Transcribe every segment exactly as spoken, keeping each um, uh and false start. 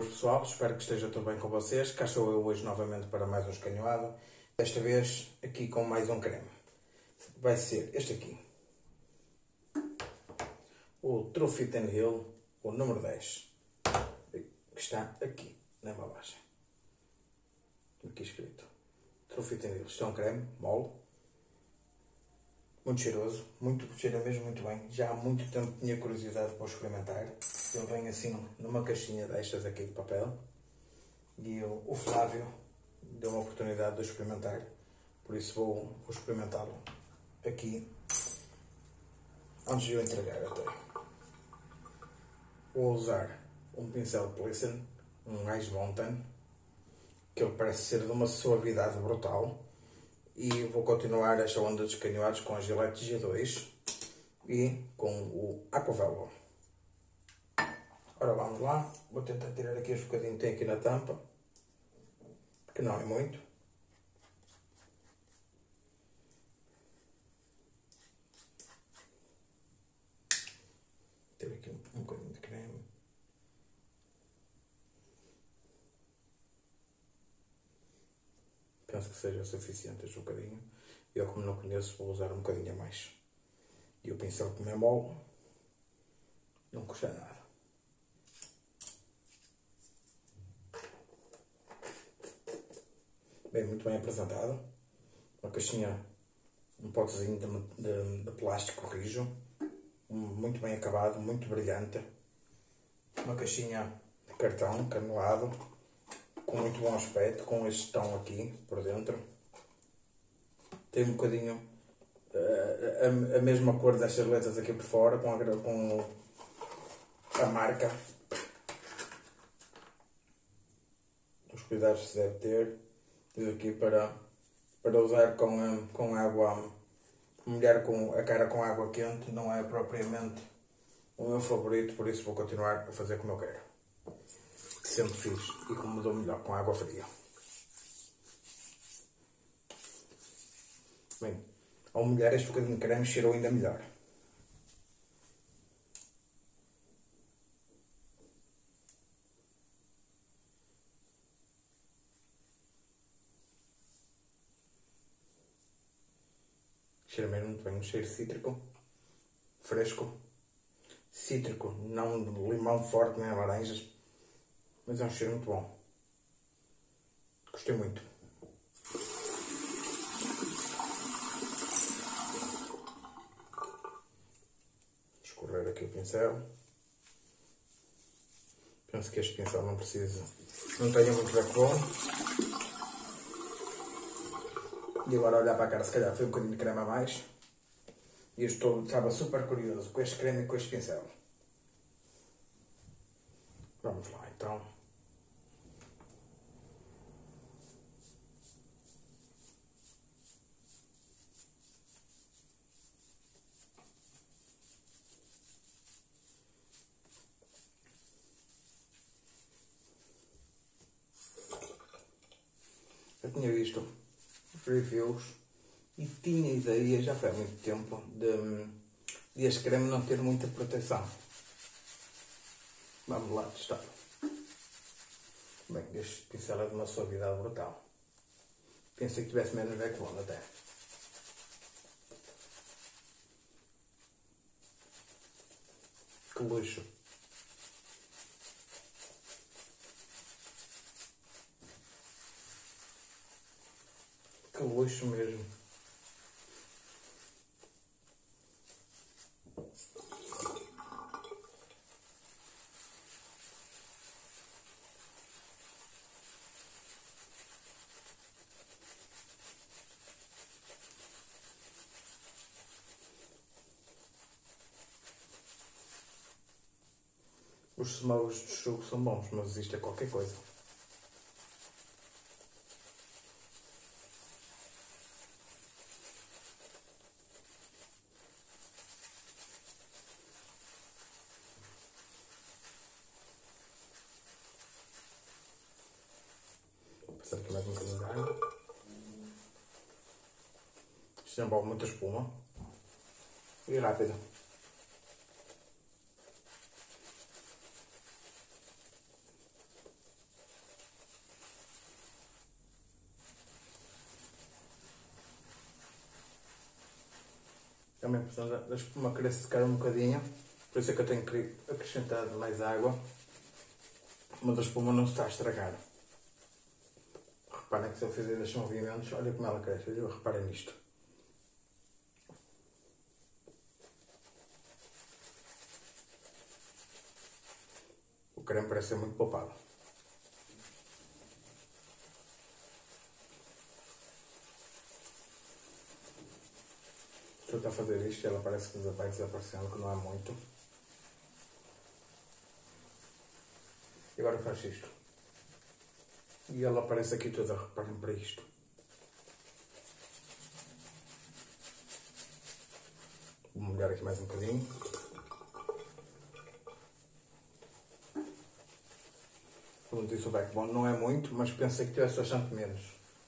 Boas pessoal, espero que esteja tudo bem com vocês. Cá estou eu hoje novamente para mais um escanhoado. Desta vez aqui com mais um creme. Vai ser este aqui. O True Fit and Heal, o número dez. Que está aqui na embalagem. Aqui escrito. True Fit and Heal. Isto é um creme mole. Muito cheiroso. Muito, cheira mesmo muito bem. Já há muito tempo tinha curiosidade para o experimentar. Ele vem assim numa caixinha destas aqui de papel. E eu, o Flávio deu uma oportunidade de eu experimentar. Por isso vou, vou experimentá-lo aqui. Antes de eu entregar até. Vou usar um pincel Plissen, um Ice Mountain, que ele parece ser de uma suavidade brutal. E vou continuar esta onda de escanhoados com a Gillette G dois e com o Aquavello. Ora, vamos lá. Vou tentar tirar aqui os bocadinhos que tem aqui na tampa, que não é muito. Ter aqui um, um bocadinho de creme. Penso que seja suficiente este bocadinho. Eu, como não conheço, vou usar um bocadinho a mais. E o pincel, como é mole, não custa nada. Bem, muito bem apresentado. Uma caixinha, um potezinho de, de, de plástico rijo. Muito bem acabado, muito brilhante. Uma caixinha de cartão canelado, com muito bom aspecto, com este tom aqui por dentro. Tem um bocadinho uh, a, a mesma cor destas letras aqui por fora, com a, com a marca. Os cuidados que se deve ter. Diz aqui para, para usar com, com água, molhar com a cara com água quente, não é propriamente o meu favorito, por isso vou continuar a fazer como eu quero. Que sempre fiz e como me dou melhor com água fria. Bem, ao molhar este bocadinho de creme cheirou ainda melhor. Cheira mesmo muito bem, um cheiro cítrico, fresco, cítrico, não de limão forte nem laranjas, mas é um cheiro muito bom. Gostei muito. Escorrer aqui o pincel. Penso que este pincel não precisa, não tenha muito backbone. E agora olhar para a cara, se calhar foi um bocadinho de creme a mais. E eu estou, estava super curioso com este creme e com este pincel. Vamos lá então. Eu tinha visto reviews e tinha ideia, já foi há muito tempo, de, de este creme não ter muita proteção. Vamos lá testar. Bem, este pincel é de uma suavidade brutal. Pensei que tivesse menos backbone até. Que luxo. Que luxo mesmo. Os smokes de suco são bons, mas isto é qualquer coisa. Vou passar aqui mais um bocadinho de água. Isto envolve muita espuma. E rápido. também precisamos da espuma querer secar um bocadinho, por isso é que eu tenho que acrescentar mais água, mas a espuma não se está a estragar. Reparem que se eu fizer estes movimentos, olha como ela cresce, reparem nisto. O creme parece ser muito poupado. Estou a fazer isto e ela parece que vai desaparecendo, que não é muito. E agora faço isto. E ela aparece aqui toda, reparem para isto. Vou molhar aqui mais um bocadinho. Como disse o backbone, não é muito, mas pensei que tivesse bastante menos.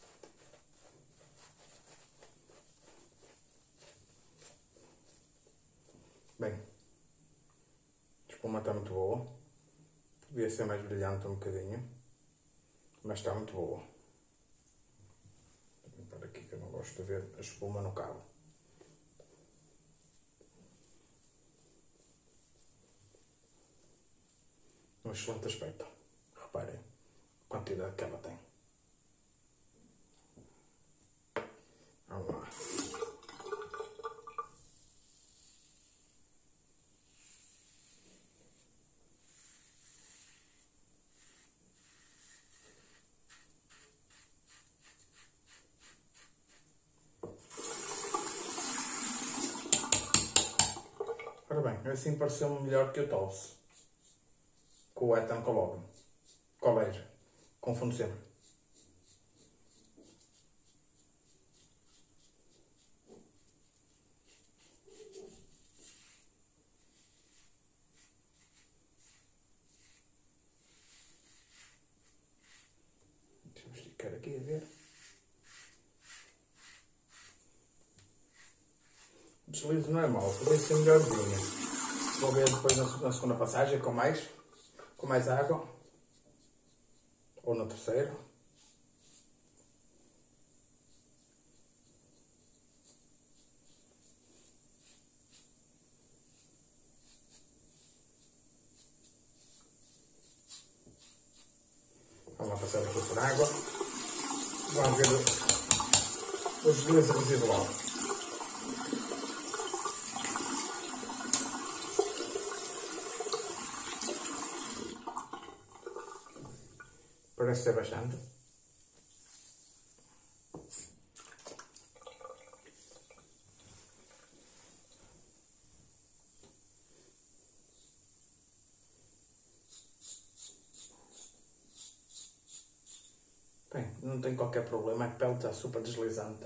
Bem, a espuma está muito boa. Podia ser mais brilhante um bocadinho, mas está muito boa. Vou limpar aqui que eu não gosto de ver a espuma no cabo. Um excelente aspecto. Reparem a quantidade que ela tem. Vamos lá. Ora bem, assim pareceu-me melhor que o Tulse. Com o Ethan Collection. Colégio. Confundo sempre. Deixa eu esticar aqui a ver. O deslize não é mau, podia ser melhorzinho. Vou ver depois na, na segunda passagem com mais, com mais água. Ou na terceira. Vamos lá passar aqui por água. Vamos ver o deslize residual. Parece ser bastante. Bem, não tem qualquer problema, a pele está super deslizante.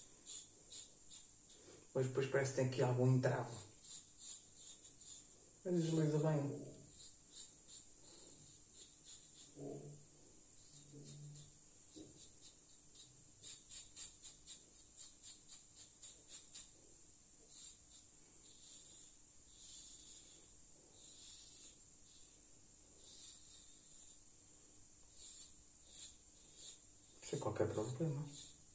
Mas depois parece que tem aqui algum entrave. Mas desliza bem. Sem qualquer problema.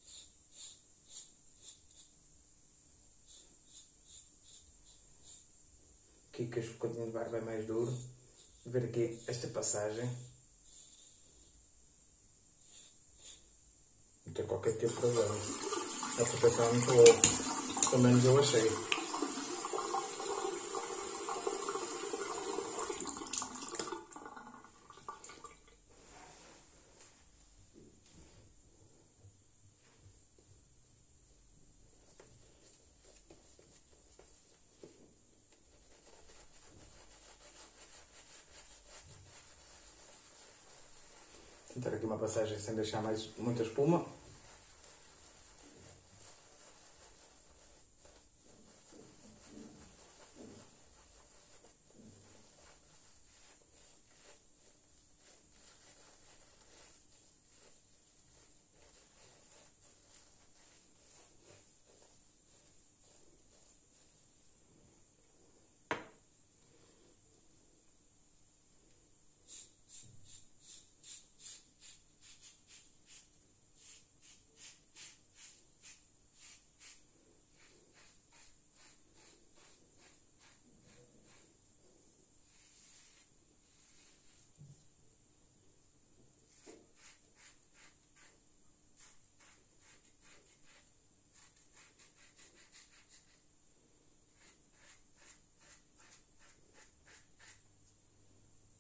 Aqui que este bocadinho de barba é mais duro. Ver aqui esta passagem. Não tem qualquer tipo de problema. A proteção é muito boa. Pelo menos eu achei. Tentar aqui uma passagem sem deixar mais muita espuma.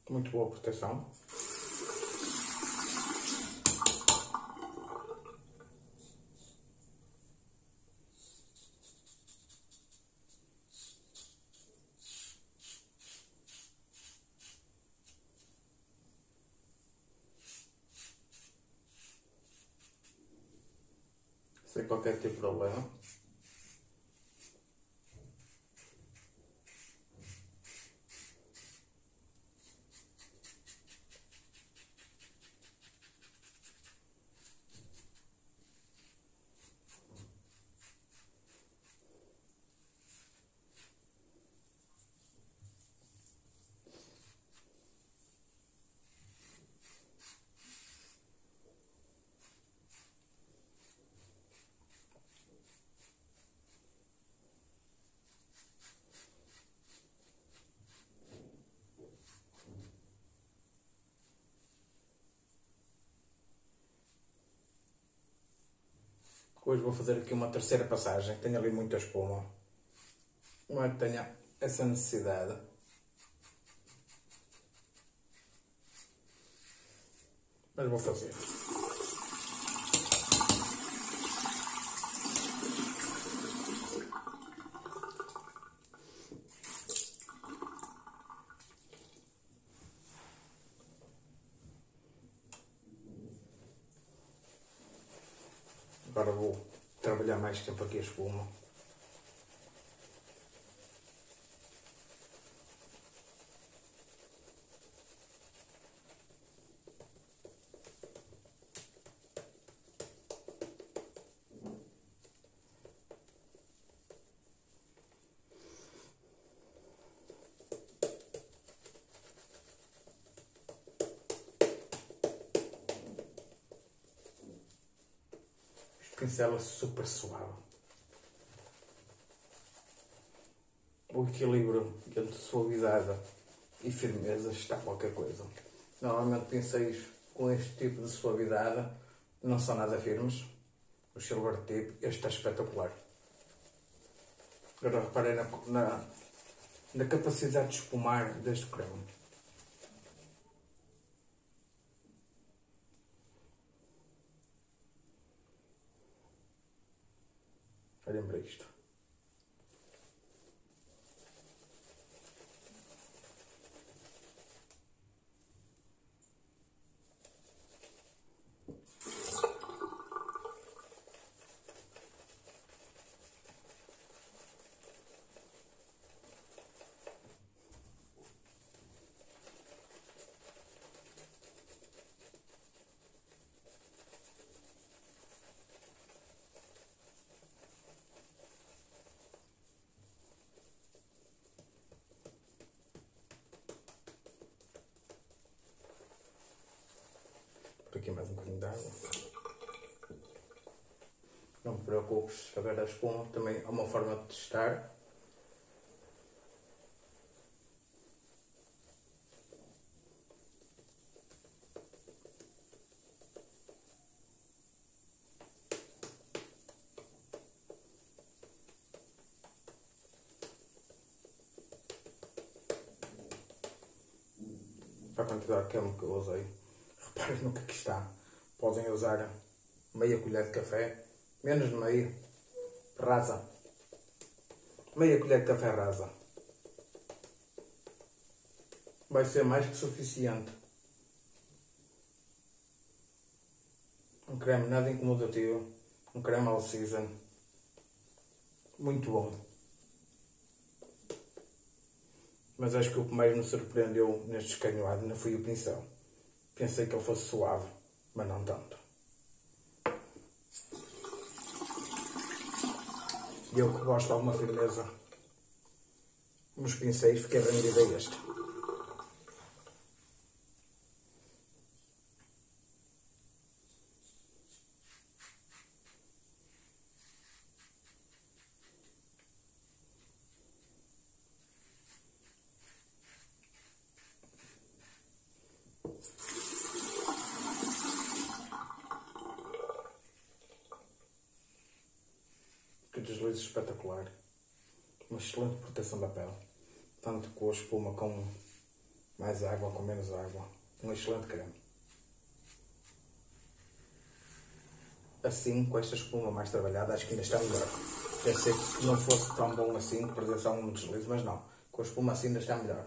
Muito boa proteção. Sem qualquer tipo de problema. Hoje vou fazer aqui uma terceira passagem. Tenho ali muita espuma. Não é que tenha essa necessidade. Mas vou fazer. Agora vou trabalhar mais tempo aqui a espuma. Pincel é super suave. O equilíbrio entre suavidade e firmeza está qualquer coisa. Normalmente pincéis com este tipo de suavidade não são nada firmes. O Silver Tip, este está espetacular. Agora reparei na, na, na capacidade de espumar deste creme. Olhem para isto. Aqui mais um bocadinho de água. Não te preocupes, agora a espuma também é uma forma de testar. Para a quantidade de creme que eu usei. Reparem no que aqui está. Podem usar meia colher de café, menos de meia, rasa. Meia colher de café rasa. Vai ser mais que suficiente. Um creme nada incomodativo. Um creme all season. Muito bom. Mas acho que o que mais me surpreendeu neste escanhoado não foi o pincel. Pensei que ele fosse suave, mas não tanto. E eu que gosto de alguma firmeza nos pincéis, fiquei rendido a este. Que deslize espetacular. Uma excelente proteção da pele. Tanto com a espuma como mais água com menos água. Um excelente creme. Assim, com esta espuma mais trabalhada, acho que ainda está melhor. Pensei que não fosse tão bom assim, que perdesse algum deslize, mas não. Com a espuma assim ainda está melhor.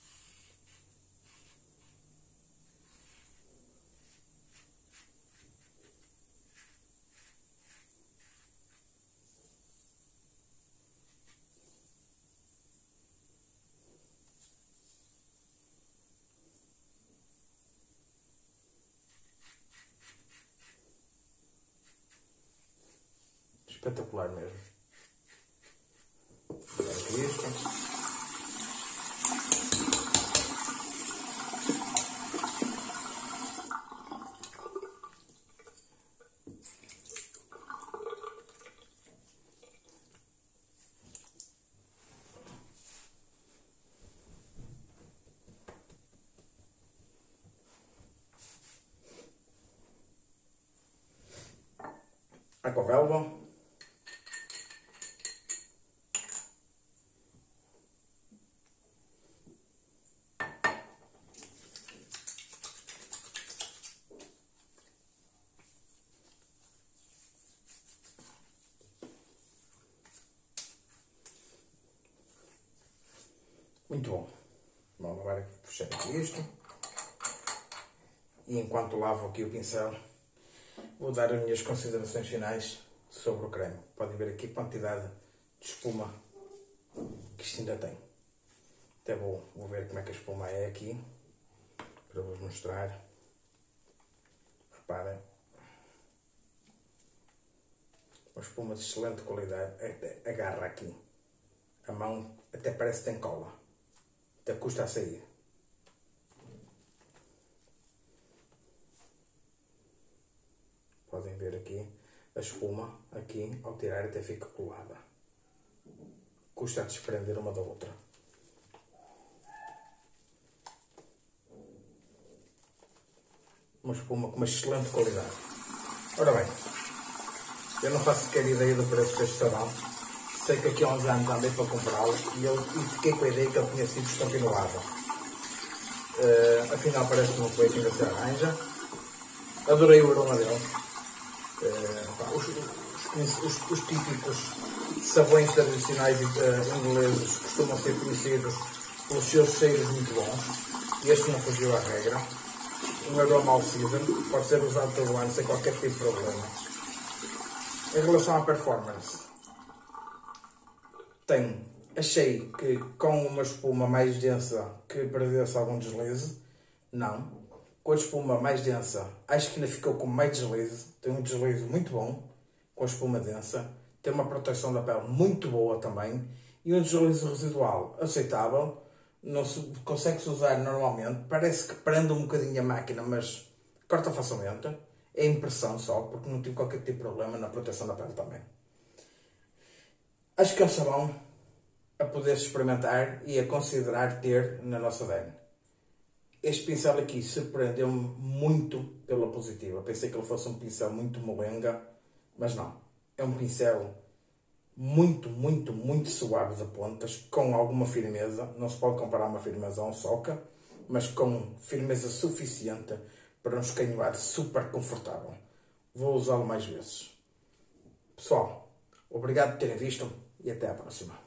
Espetacular mesmo. Aqui isto. Aquavelva. Muito bom. Vamos agora puxar aqui isto. E enquanto lavo aqui o pincel, vou dar as minhas considerações finais sobre o creme. Podem ver aqui a quantidade de espuma que isto ainda tem. Até vou, vou ver como é que a espuma é aqui, para vos mostrar. Reparem. Uma espuma de excelente qualidade. Agarra aqui. A mão até parece que tem cola. Até custa a sair. Podem ver aqui a espuma, aqui ao tirar até fica colada. Custa a desprender uma da outra. Uma espuma com uma excelente qualidade. Ora bem, eu não faço sequer ideia do preço deste sabão. Sei que aqui há uns anos andei para comprá-lo e, eu, e fiquei com a ideia que ele tinha sido descontinuado. Uh, afinal parece-me um feito ainda se arranja. Adorei o aroma dele. Uh, os, os, os, os típicos sabões tradicionais uh, ingleses costumam ser conhecidos pelos seus cheiros muito bons. Este não fugiu à regra. Um aroma all season, pode ser usado todo o ano sem qualquer tipo de problema. Em relação à performance, tem, achei que com uma espuma mais densa que perdesse algum deslize. Não. Com a espuma mais densa, acho que ainda ficou com mais deslize. Tem um deslize muito bom com a espuma densa. Tem uma proteção da pele muito boa também. E um deslize residual aceitável. Não se, consegue-se usar normalmente. Parece que prende um bocadinho a máquina, mas corta facilmente. É impressão só, porque não tive qualquer tipo de problema na proteção da pele também. Acho que é um sabão a poder experimentar e a considerar ter na nossa D E N. Este pincel aqui surpreendeu-me muito pela positiva. Pensei que ele fosse um pincel muito molenga, mas não. É um pincel muito, muito, muito suave de pontas, com alguma firmeza. Não se pode comparar uma firmeza a um soca, mas com firmeza suficiente para um escanhoar super confortável. Vou usá-lo mais vezes. Pessoal, obrigado por terem visto e até à próxima.